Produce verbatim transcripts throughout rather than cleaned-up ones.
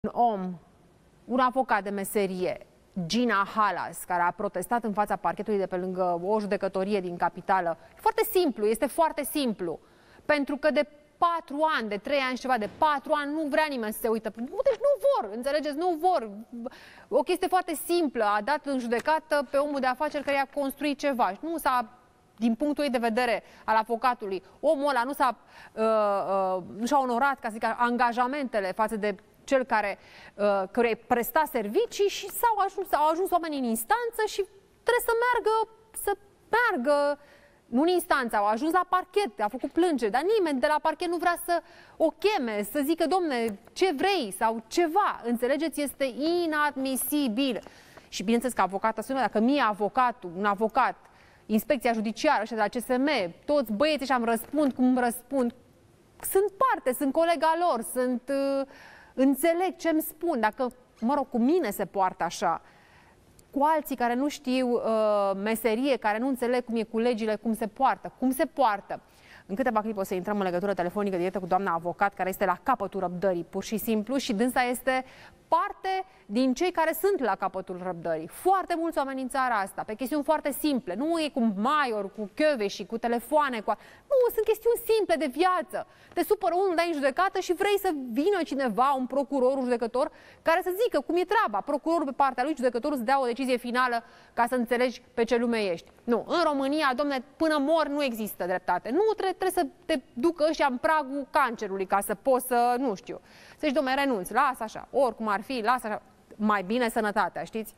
Un om, un avocat de meserie, Gina Halas, care a protestat în fața parchetului de pe lângă o judecătorie din capitală. Foarte simplu, este foarte simplu. Pentru că de patru ani, de trei ani și ceva, de patru ani nu vrea nimeni să se uită. Deci nu vor, înțelegeți, nu vor. O chestie foarte simplă, a dat în judecată pe omul de afaceri care i-a construit ceva. Nu s-a, din punctul ei de vedere al avocatului, omul ăla nu s-a, uh, uh, nu și-a onorat, ca să zic, angajamentele față de cel care, uh, căruia presta servicii și s-au ajuns, au ajuns oamenii în instanță și trebuie să meargă, să meargă, nu în instanță, au ajuns la parchet, a făcut plângere, dar nimeni de la parchet nu vrea să o cheme, să zică, domne, ce vrei sau ceva, înțelegeți, este inadmisibil. Și bineînțeles că avocata sună, dacă mie avocatul, un avocat, inspecția judiciară, ăștia de la C S M, toți băieții și am răspund cum răspund, sunt parte, sunt colega lor, sunt... Uh, înțeleg ce îmi spun, dacă, mă rog, cu mine se poartă așa, cu alții care nu știu uh, meserie, care nu înțeleg cum e cu legile, cum se poartă, cum se poartă. În câteva clipe o să intrăm în legătură telefonică directă cu doamna avocat, care este la capătul răbdării, pur și simplu, și dânsa este parte din cei care sunt la capătul răbdării. Foarte mulți oameni în țara asta, pe chestiuni foarte simple. Nu e cu Maior, cu și cu telefoane, cu... Nu, sunt chestiuni simple de viață. Te supără unul, dai în judecată și vrei să vină cineva, un procuror, un judecător, care să zică cum e treaba. Procurorul pe partea lui, judecătorul să dea o decizie finală ca să înțelegi pe ce lume ești. Nu, în România, domne, până mor nu există dreptate. Nu trebuie, trebuie să te ducă ăștia în pragul cancerului ca să poți să, nu știu, să zici, domne, renunți, lasă așa, oricum ar fi, lasă așa, mai bine sănătatea, știți?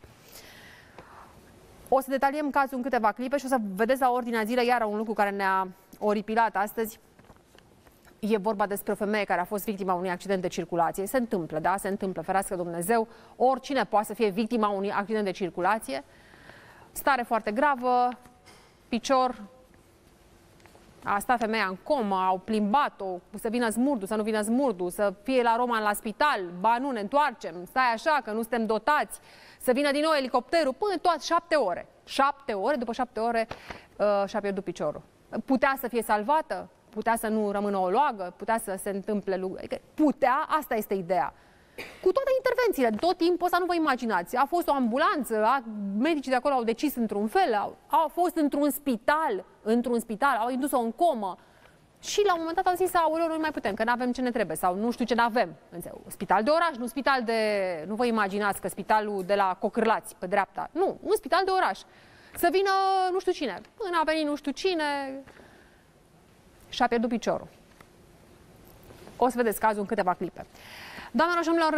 O să detaliem cazul în câteva clipe și o să vedeți la ordinea zilei iară un lucru care ne-a oripilat astăzi. E vorba despre o femeie care a fost victima unui accident de circulație. Se întâmplă, da? Se întâmplă, ferească Dumnezeu. Oricine poate să fie victima unui accident de circulație. Stare foarte gravă, picior, a stat femeia în comă, au plimbat-o, să vină smurdu, să nu vină smurdu, să fie la Roman la spital, ba nu, ne întoarcem, stai așa că nu suntem dotați, să vină din nou elicopterul, până toate șapte ore. Șapte ore, după șapte ore uh, și-a pierdut piciorul. Putea să fie salvată? Putea să nu rămână o loagă? Putea să se întâmple lucruri? Putea, asta este ideea. Cu toate intervențiile, tot timpul ăsta nu vă imaginați. A fost o ambulanță, a, medicii de acolo au decis într-un fel, au, au fost într-un spital, într-un spital, au indus-o în comă. Și la un moment dat au zis, aoleu, nu mai putem, că nu avem ce ne trebuie, sau nu știu ce n-avem. Spital de oraș, nu spital de... Nu vă imaginați că spitalul de la Cocârlați, pe dreapta. Nu, un spital de oraș. Să vină nu știu cine. Până a venit nu știu cine... Și-a pierdut piciorul. O să vedeți cazul în câteva clipe. Doamnelor și domnilor,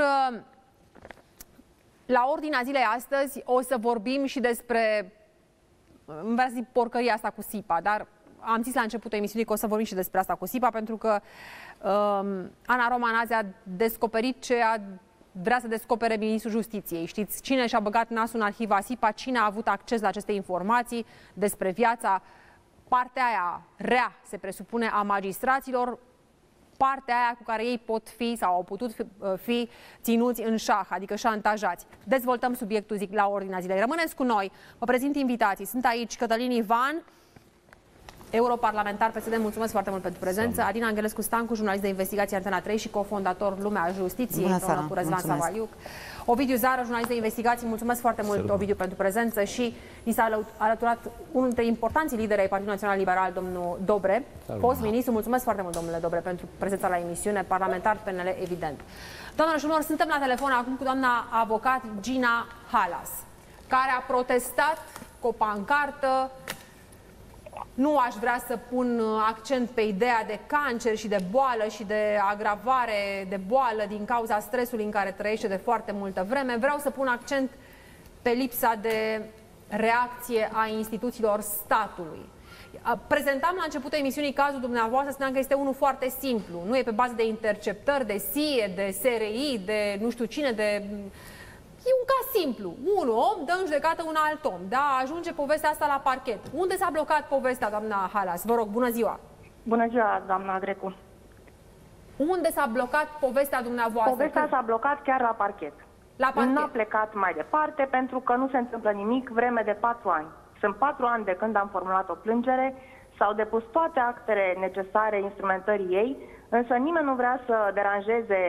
la ordinea zilei astăzi o să vorbim și despre, îmi vrea să zic porcăria asta cu SIPA, dar am zis la începutul emisiunii că o să vorbim și despre asta cu SIPA, pentru că um, Ana Roman azi a descoperit ce a vrea să descopere Ministrul Justiției. Știți, cine și-a băgat nasul în arhiva SIPA, cine a avut acces la aceste informații despre viața, partea aia rea, se presupune, a magistraților, partea aia cu care ei pot fi sau au putut fi, fi ținuți în șah, adică șantajați. Dezvoltăm subiectul, zic, la ordinea zilei. Rămâneți cu noi. Vă prezint invitații. Sunt aici Cătălin Ivan, europarlamentar P S D, mulțumesc foarte mult pentru prezență. Sam. Adina Angelescu Stancu, jurnalist de investigație Antena trei și cofondator Lumea Justiției, împreună cu Răzvan Savaliuc. Ovidiu Zară, jurnalist de investigații, mulțumesc foarte mult, Salut. Ovidiu, pentru prezență, și ni s-a alăturat unul dintre importanții lideri ai Partidului Național Liberal, domnul Dobre, Salut. Fost ministru. Mulțumesc foarte mult, domnule Dobre, pentru prezența la emisiune, parlamentar P N L, evident. Doamnelor și domnilor, suntem la telefon acum cu doamna avocat Gina Halas, care a protestat cu o pancartă. Nu aș vrea să pun accent pe ideea de cancer și de boală și de agravare de boală din cauza stresului în care trăiește de foarte multă vreme. Vreau să pun accent pe lipsa de reacție a instituțiilor statului. Prezentam la începutul emisiunii cazul dumneavoastră, spuneam că este unul foarte simplu. Nu e pe bază de interceptări, de S I E, de S R I, de nu știu cine, de... E un caz simplu. Un om dă în judecată un alt om. Da, ajunge povestea asta la parchet. Unde s-a blocat povestea, doamna Halas? Vă rog, bună ziua! Bună ziua, doamna Grecu! Unde s-a blocat povestea dumneavoastră? Povestea s-a blocat chiar la parchet. La parchet. N-a plecat mai departe pentru că nu se întâmplă nimic vreme de patru ani. Sunt patru ani de când am formulat o plângere, s-au depus toate actele necesare instrumentării ei, însă nimeni nu vrea să deranjeze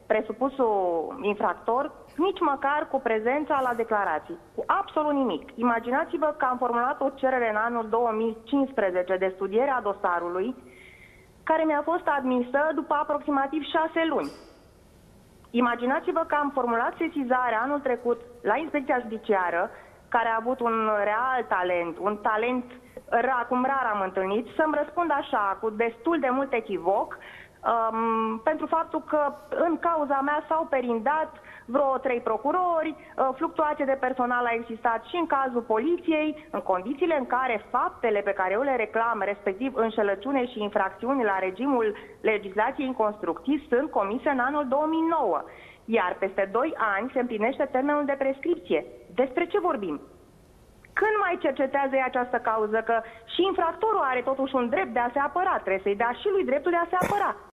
presupusul infractor, nici măcar cu prezența la declarații, cu absolut nimic. Imaginați-vă că am formulat o cerere în anul două mii cincisprezece de studiere a dosarului, care mi-a fost admisă după aproximativ șase luni. Imaginați-vă că am formulat sesizarea anul trecut la Inspecția Judiciară, care a avut un real talent, un talent acum rar am întâlnit, să-mi răspund așa, cu destul de mult echivoc, um, pentru faptul că în cauza mea s-au perindat vreo trei procurori, fluctuație de personal a existat și în cazul poliției, în condițiile în care faptele pe care eu le reclam, respectiv înșelăciune și infracțiuni la regimul legislației în constructiv, sunt comise în anul două mii nouă. Iar peste doi ani se împlinește termenul de prescripție. Despre ce vorbim? Când mai cercetează ei această cauză? Că și infractorul are totuși un drept de a se apăra, trebuie să-i dea și lui dreptul de a se apăra.